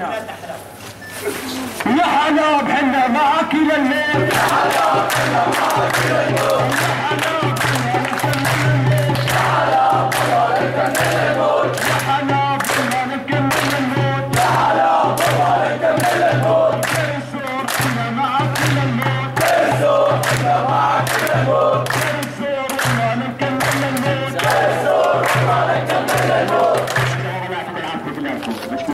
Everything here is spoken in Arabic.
يا حلاب حنا معاك للموت، يا حلاب حنا معاك للموت، يا حلاب حنا نكمل الموت، يا حلاب حنا نكمل الموت، يا حلاب حنا نكمل الموت، الزور حنا معاك للموت، الزور حنا معاك للموت، الزور حنا نكمل الموت، الزور حنا نكمل الموت.